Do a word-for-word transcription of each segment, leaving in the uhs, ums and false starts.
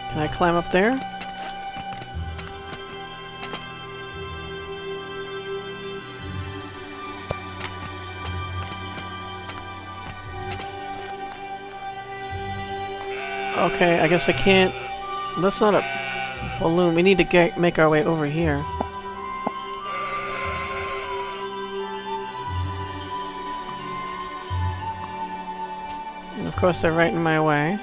Can I climb up there? Okay, I guess I can't... That's not a balloon. We need to get make our way over here. And of course they're right in my way.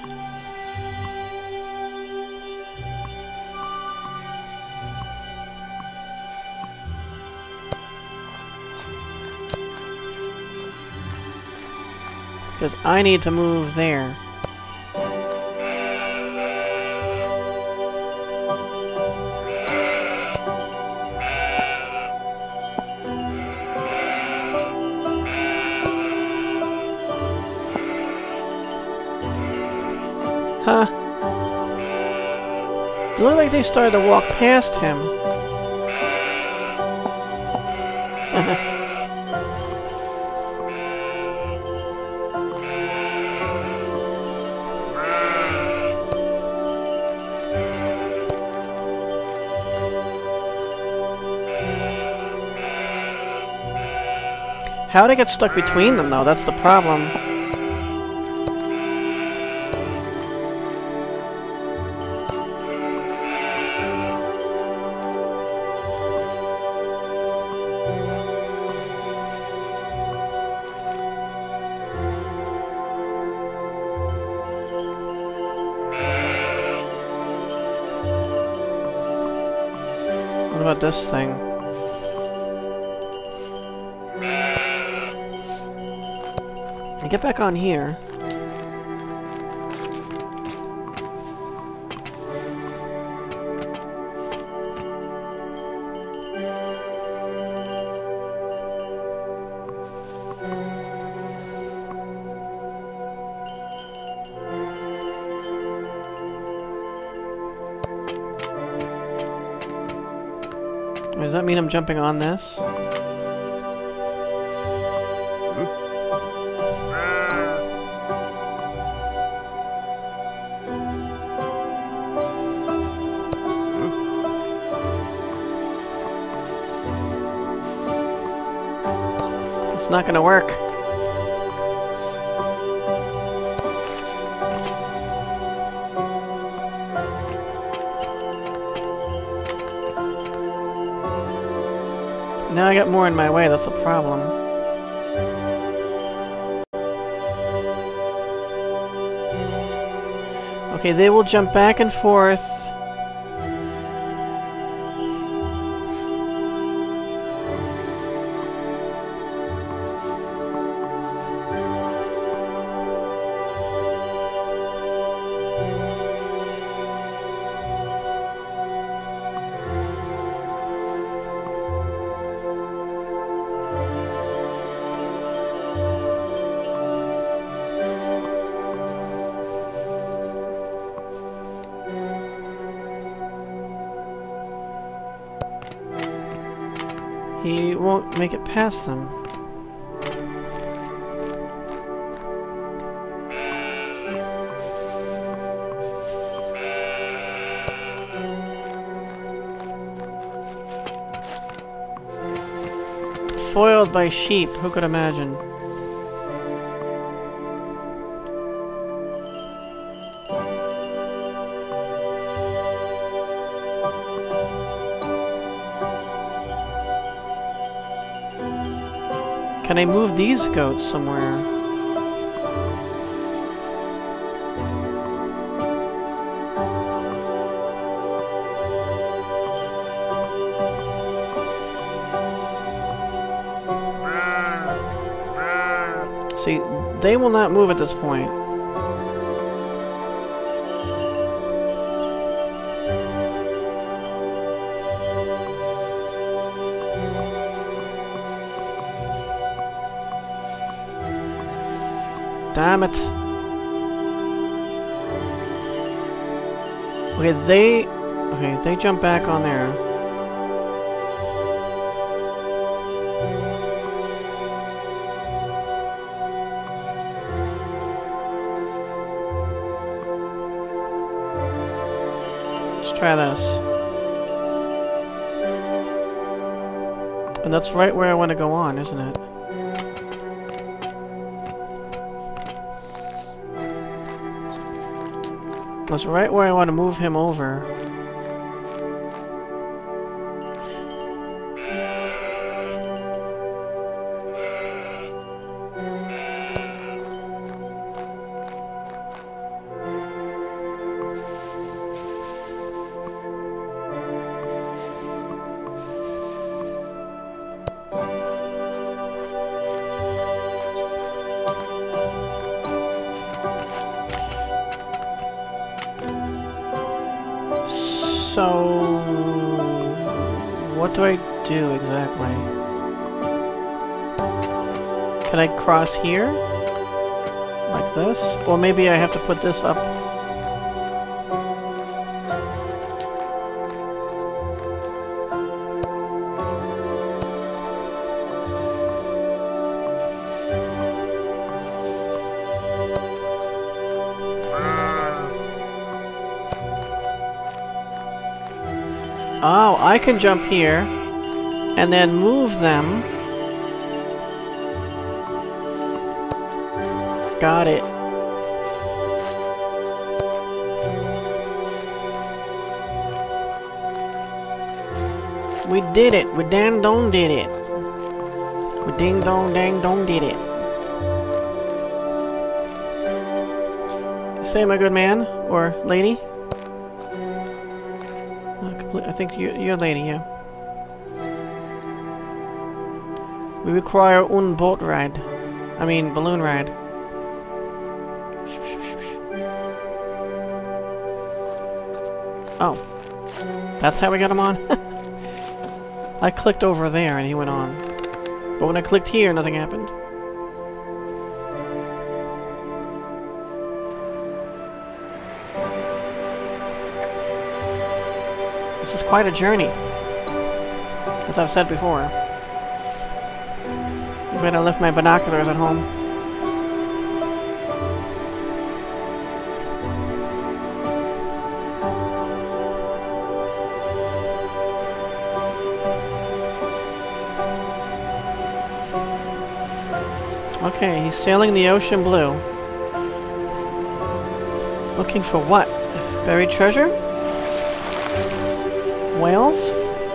Because I need to move there. Huh. It looked like they started to walk past him. How'd I get stuck between them, though? That's the problem. What about this thing? Get back on here. Does that mean I'm jumping on this? It's not gonna work. Now I got more in my way, that's the problem. Okay, they will jump back and forth. He won't make it past them. Foiled by sheep, who could imagine? Can I move these goats somewhere? See, they will not move at this point. Damn it. Okay, they... Okay, they jump back on there. Let's try this. And that's right where I want to go on, isn't it? That's right where I want to move him over. So, what do I do exactly? Can I cross here? Like this? Or maybe I have to put this up. Oh, I can jump here, and then move them. Got it. We did it. We dang dong did it. We ding dong dang dong did it. Say, my good man, or lady. I think you, you're a lady, yeah. We require un boat ride. I mean, balloon ride. Oh. That's how we got him on? I clicked over there and he went on. But when I clicked here, nothing happened. This is quite a journey, as I've said before. I better left my binoculars at home. Okay, he's sailing the ocean blue. Looking for what? Buried treasure? Whales?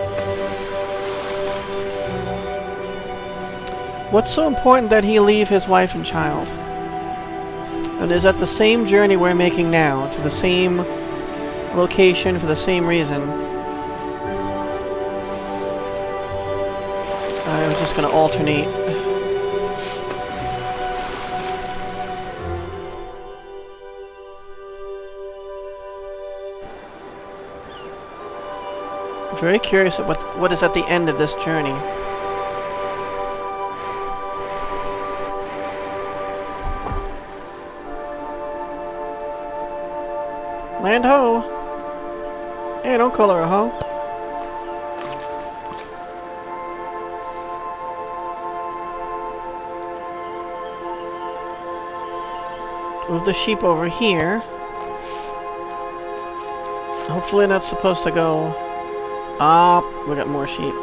What's so important that he leave his wife and child? And is that the same journey we're making now, to the same location for the same reason? I'm just gonna alternate. Very curious at what what is at the end of this journey. Land ho! Hey, don't call her a hoe. Move the sheep over here. Hopefully not supposed to go. Ah, we got more sheep.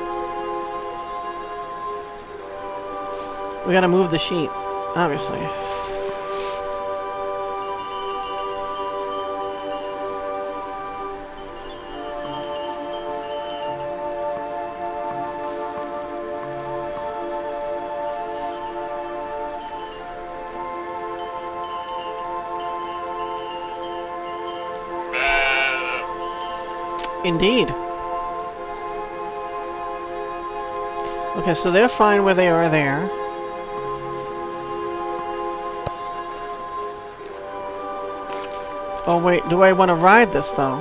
We gotta move the sheep, obviously. Indeed. Okay, so they're fine where they are there. Oh wait, do I want to ride this though?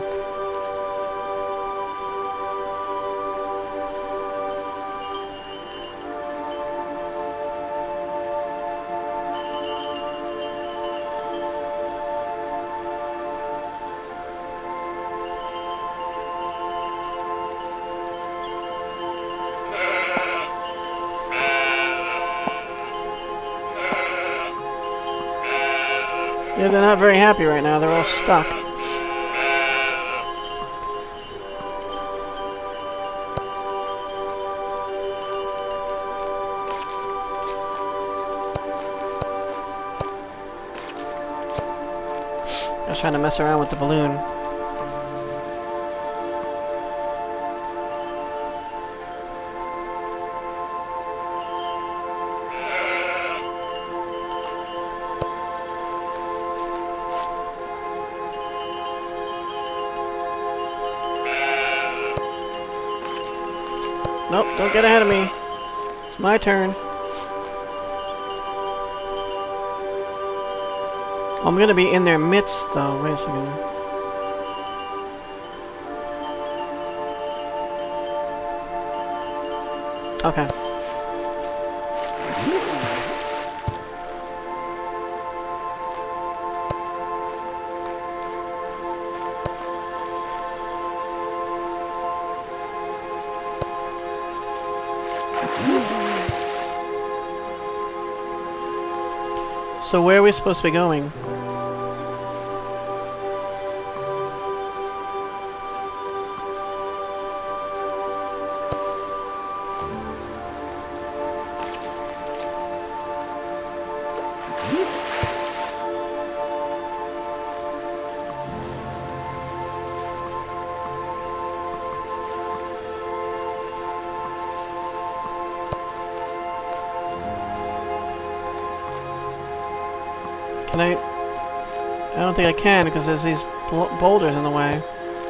Yeah, they're not very happy right now. They're all stuck. was trying to mess around with the balloon. Nope, don't get ahead of me. It's my turn. I'm gonna be in their midst, though. Wait a second. Okay. So where are we supposed to be going? Can I? I don't think I can because there's these boulders in the way.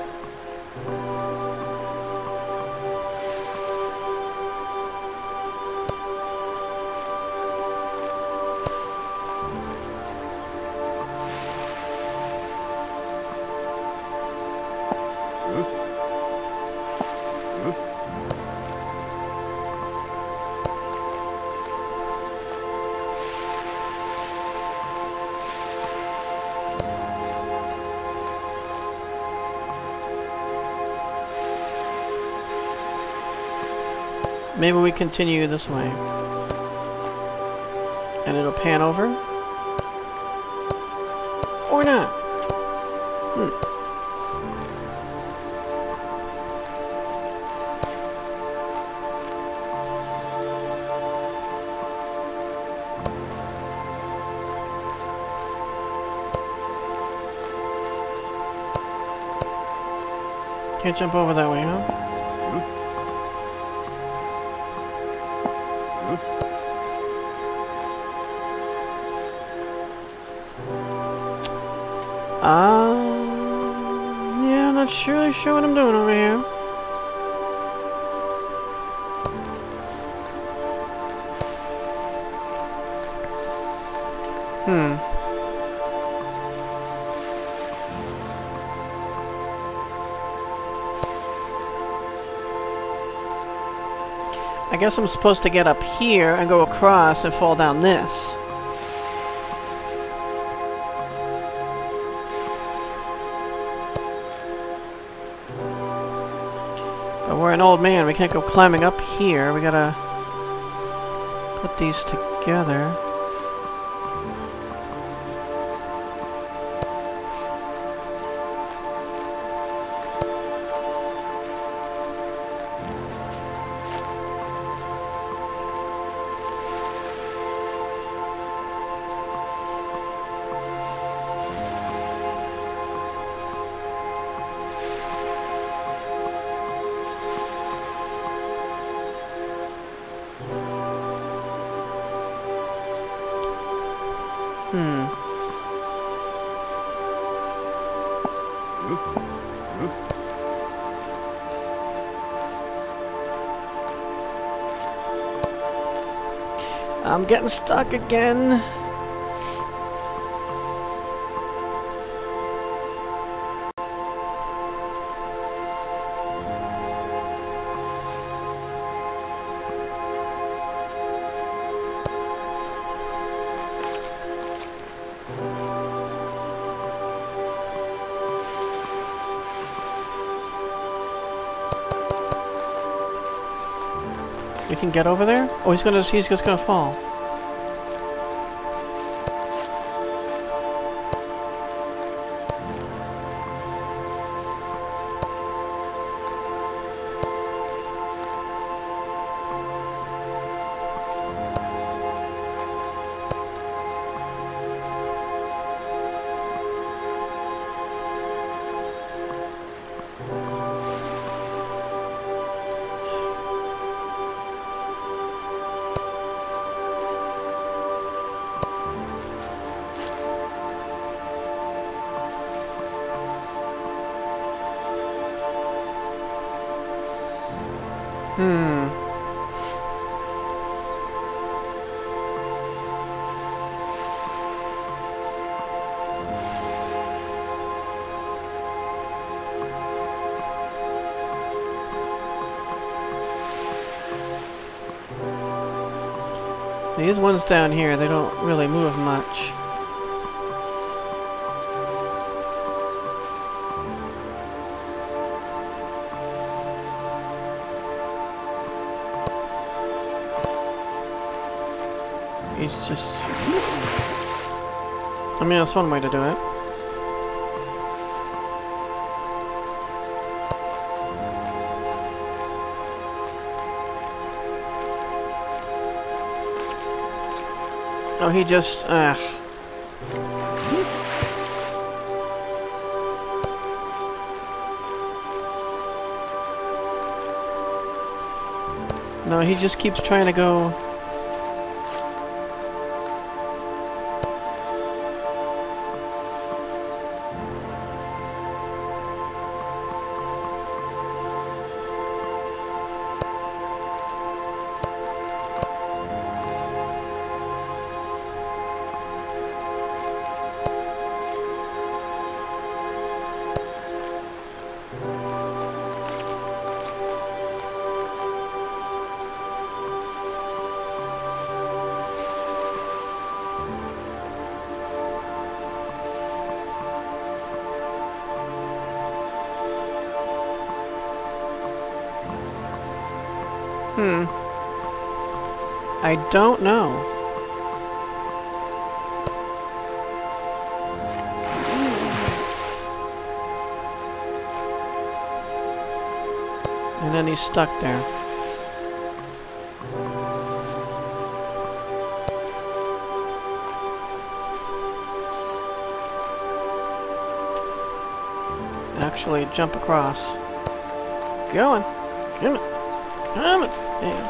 Maybe we continue this way. And it'll pan over? Or not? Hmm. Can't jump over that way, huh? Uh, yeah, I'm not really sure what I'm doing over here. Hmm. I guess I'm supposed to get up here and go across and fall down this. We're an old man, we can't go climbing up here. We gotta put these together. Hmm. I'm getting stuck again. We can get over there? Oh, he's gonna he's just gonna fall. Hmm. These ones down here, they don't really move much. He's just... I mean, that's one way to do it. Oh, he just... ah. No, he just keeps trying to go... Hmm. I don't know. And then he's stuck there. Actually, jump across. Going. Come on. Come on. Yeah.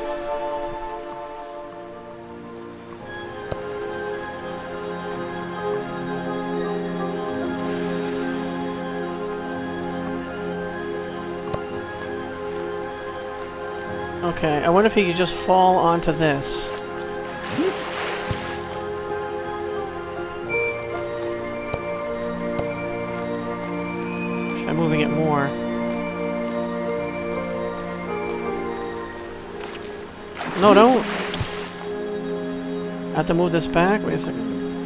Okay, I wonder if he could just fall onto this. Try moving it more. No, don't! I have to move this back? Wait a second.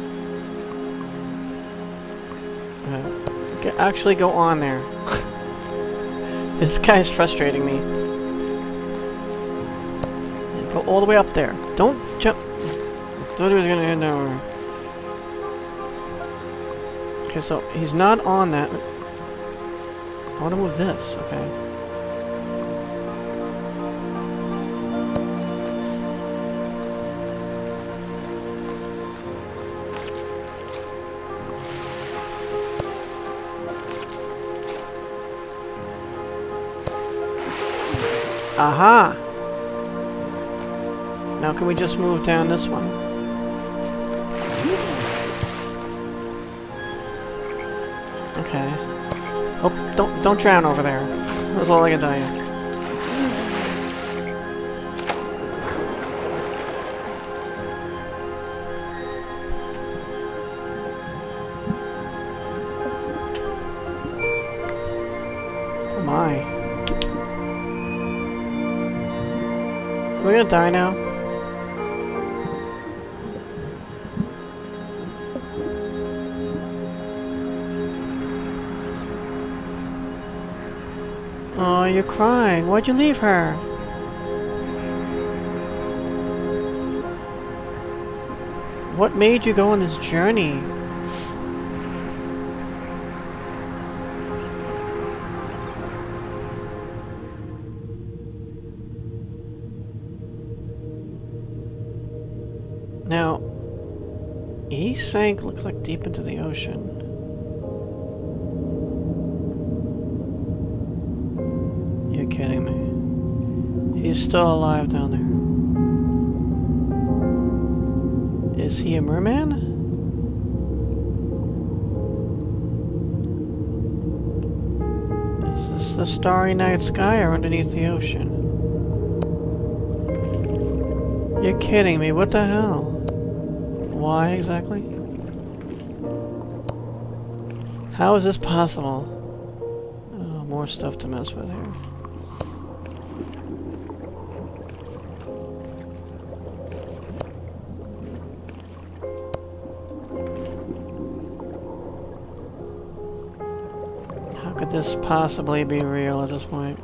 Uh, okay, actually go on there. This guy's frustrating me. Go all the way up there. Don't jump. I thought he was gonna end down. Okay, so he's not on that. I want to move this, okay. Aha! Now can we just move down this one? Okay. Hope don't don't drown over there. That's all I can tell you. Oh my. We're gonna die now. Oh, you're crying. Why'd you leave her? What made you go on this journey? Now, he sank, looked like deep into the ocean. You're kidding me. He's still alive down there. Is he a merman? Is this the starry night sky or underneath the ocean? You're kidding me, what the hell? Why exactly? How is this possible? Oh, more stuff to mess with here. How could this possibly be real at this point?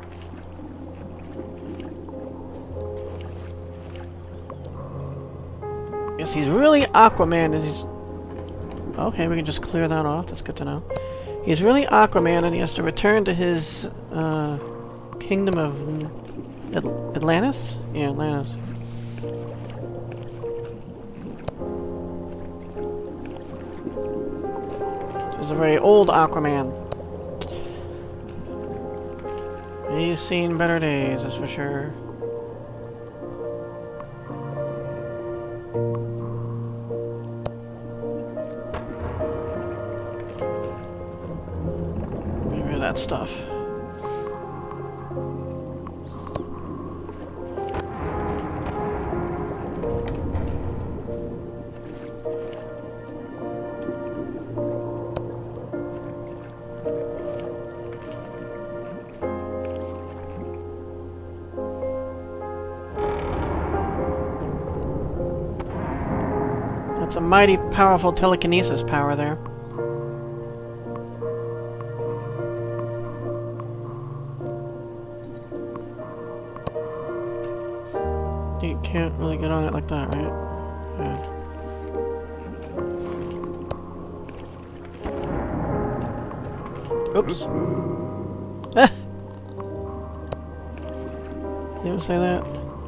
Yes, he's really Aquaman. He's okay. We can just clear that off. That's good to know. He's really Aquaman, and he has to return to his uh, kingdom of Atl Atlantis. Yeah, Atlantis. He's a very old Aquaman. He's seen better days, that's for sure. Get rid of that stuff. That's a mighty powerful telekinesis power there. You can't really get on it like that, right? Yeah. Oops. You ever say that?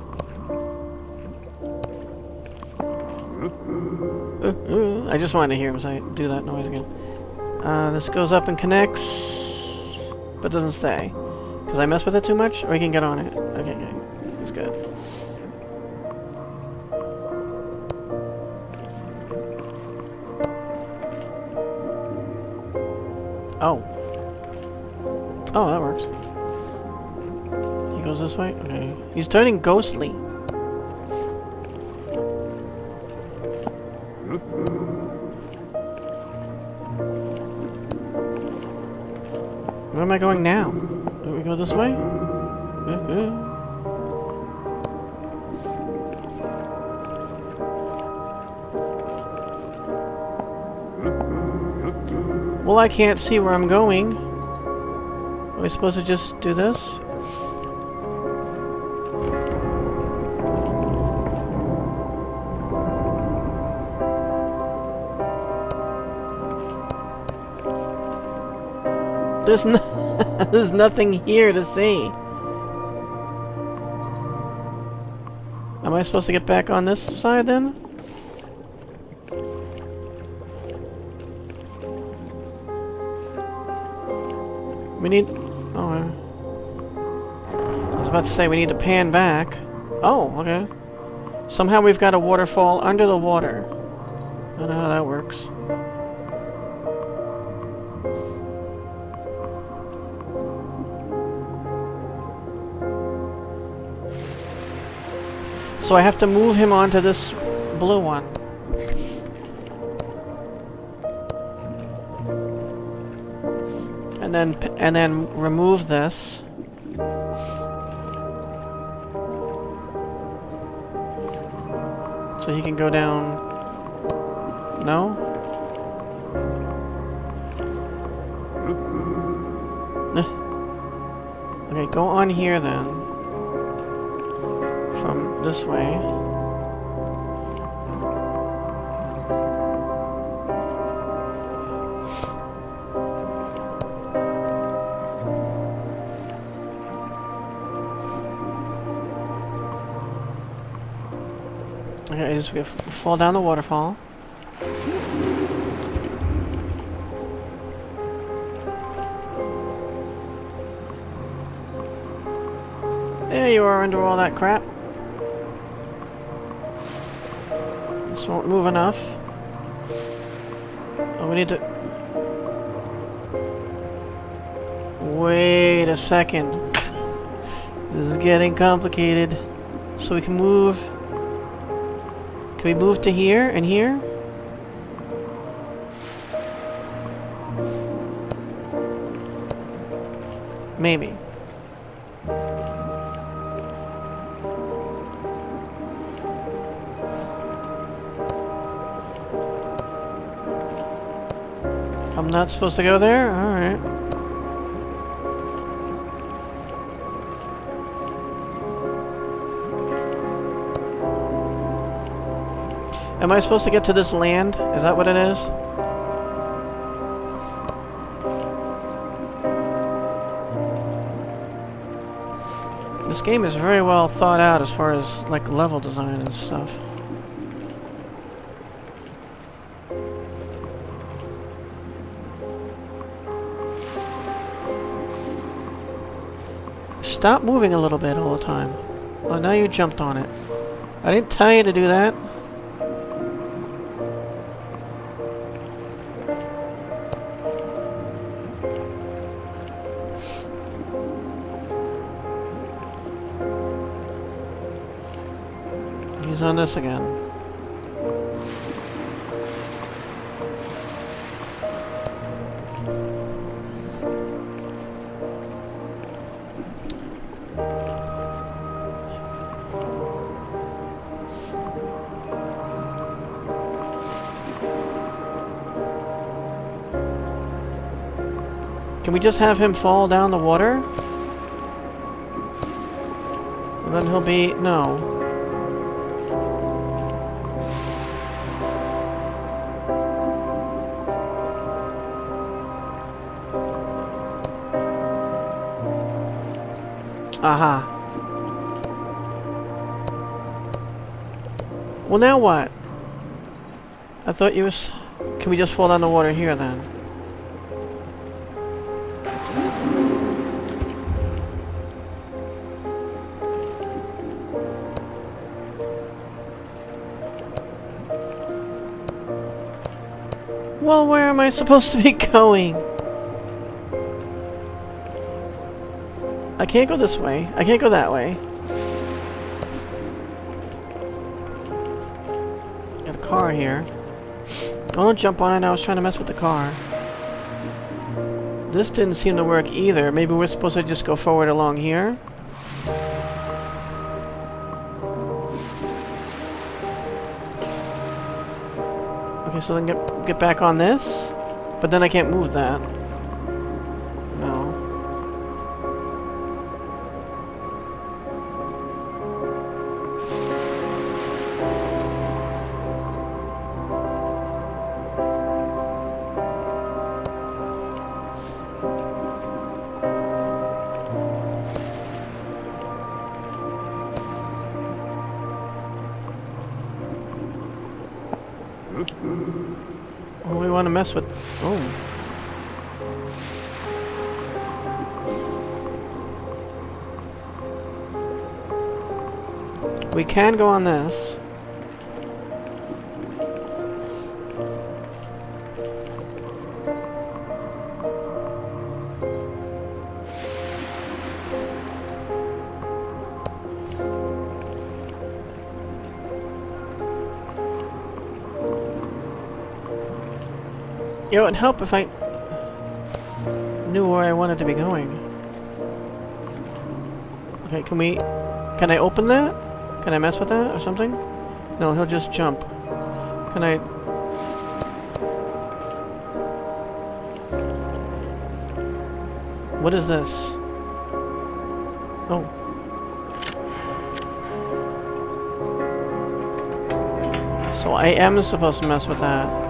Uh, uh, I just wanted to hear him say do that noise again. Uh, this goes up and connects, but doesn't stay. Because I mess with it too much? Or he can get on it? Okay, okay. He's good. Oh. Oh, that works. He goes this way? Okay. He's turning ghostly. Where am I going now? Do we go this way? Uh-huh. Well, I can't see where I'm going. Are we supposed to just do this? There's no there's nothing here to see. Am I supposed to get back on this side then? We need... Oh, uh, I was about to say we need to pan back. Oh, okay. Somehow we've got a waterfall under the water. I don't know how that works. So I have to move him onto this blue one. And then and then remove this. So he can go down. No? Okay, go on here then. From this way. Okay, I just gonna fall down the waterfall. There you are under all that crap. This won't move enough. Oh, we need to... Wait a second. This is getting complicated. So we can move Can we move to here and here? Maybe. I'm not supposed to go there? Alright. Am I supposed to get to this land? Is that what it is? This game is very well thought out as far as, like, level design and stuff. Stop moving a little bit all the time. Oh, now you jumped on it. I didn't tell you to do that. He's on this again. Can we just have him fall down the water? And then he'll be... no. Aha. Well, now what? I thought you was... Can we just fall down the water here, then? Well, where am I supposed to be going? I can't go this way. I can't go that way. Got a car here. Don't jump on it. I was trying to mess with the car. This didn't seem to work either. Maybe we're supposed to just go forward along here? Okay, so then get, get back on this? But then I can't move that. No. Well, we want to mess with... Oh. We can go on this. It would help if I knew where I wanted to be going. Okay, can we... Can I open that? Can I mess with that or something? No, he'll just jump. Can I... What is this? Oh. So I am supposed to mess with that.